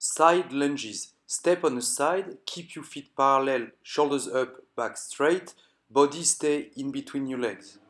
Side lunges. Step on the side, keep your feet parallel, shoulders up, back straight, body stay in between your legs.